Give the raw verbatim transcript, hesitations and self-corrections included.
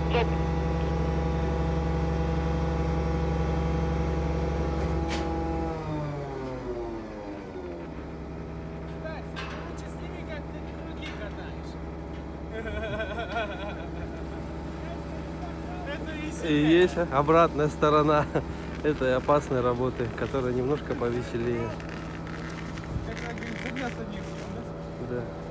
стоп. И есть обратная сторона этой опасной работы, которая немножко повеселее. Как говорится, мясо не было, да? Да.